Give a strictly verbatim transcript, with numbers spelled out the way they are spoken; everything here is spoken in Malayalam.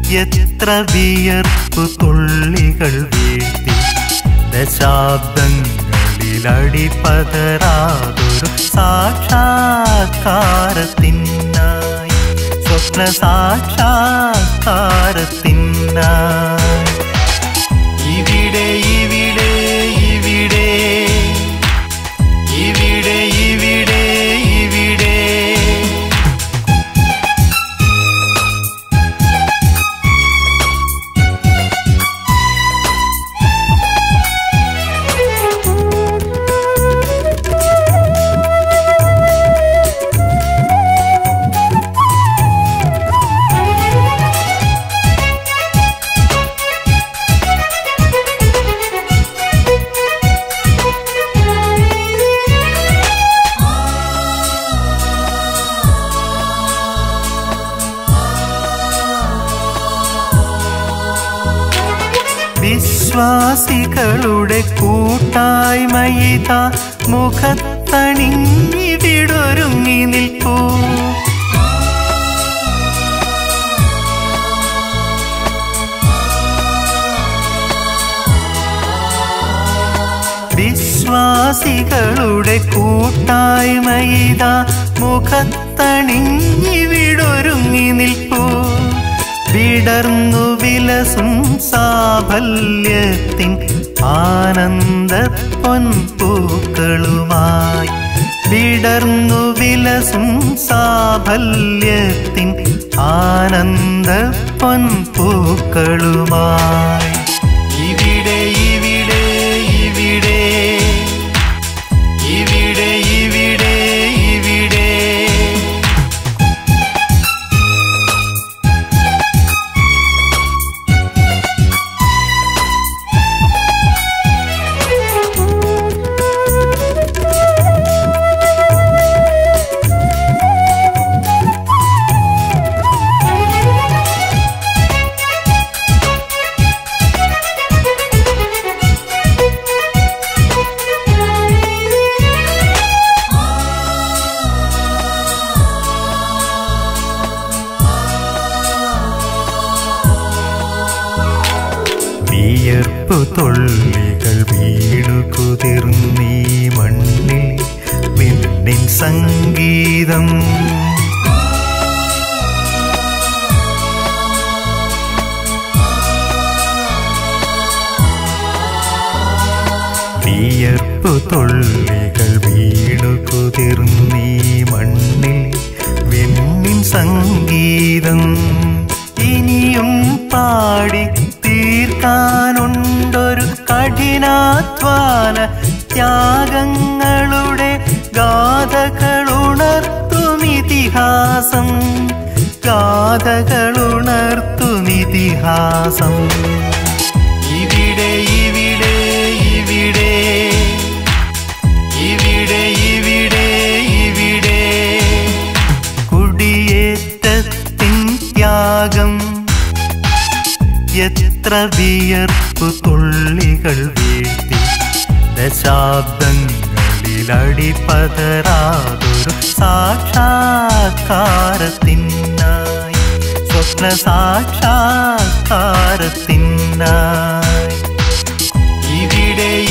എത്ര വിയർപ്പു തുള്ളികൾ വീഴ്ത്തി ദശാബ്ദങ്ങളിലടിപതരാതൊരു സാക്ഷാത്കാരത്തിനായി സ്വപ്ന സാക്ഷാത്കാരത്തിനായി ഇവിടെ ഇവിടെ ഇവിടെ ഇവിടെ ഇവിടെ ഇവിടെ വിശ്വാസികളുടെ കൂട്ടായ്മയിതാ മുഖത്തണിഞ്ഞിവിടൊരുങ്ങി നിൽപ്പൂ വിശ്വാസികളുടെ കൂട്ടായ്മയിതാ മുഖത്തണിഞ്ഞിവിടൊരുങ്ങി നിൽപ്പൂ വിടർന്നു വിലസും സാഫല്യത്തിൻ ആനന്ദ പൊൻപൂക്കളുമായി വിടർന്നു വിലസും സാഫല്യത്തിൻ ആനന്ദ പൊൻപൂക്കളുമായി ഇവിടെ ഇവിടെ ഇവിടെ ഇവിടെ ഇവിടെ ഇവിടെ വിയർപ്പു തുള്ളികൾ വീണു കുതിർന്നീ മണ്ണിൽ വിണ്ണിൻ സംഗീതം വിയർപ്പു തുള്ളികൾ വീണു കുതിർന്നീ മണ്ണിൽ വിണ്ണിൻ സംഗീതം ഇനിയും പാടി തീർക്കാനുണ്ടൊരു കഠിനാധ്വാന ത്യാഗങ്ങളുടെ ഗാഥകളുണർത്തുമിതിഹാസം ഗാഥകളുണർത്തുമിതിഹാസം ഇവിടെ ഇവിടെ ഇവിടെ ഇവിടെ ഇവിടെ ഇവിടെ കുടിയേറ്റത്തിൻ ത്യാഗം എത്ര വിയർപ്പു തുള്ളികൾ വീഴ്ത്തി ദശാബ്ദങ്ങളിലടിപതരാതൊരു സാക്ഷാത്കാരത്തിനായി സ്വപ്ന സാക്ഷാത്കാരത്തിനായി ഇവിടെ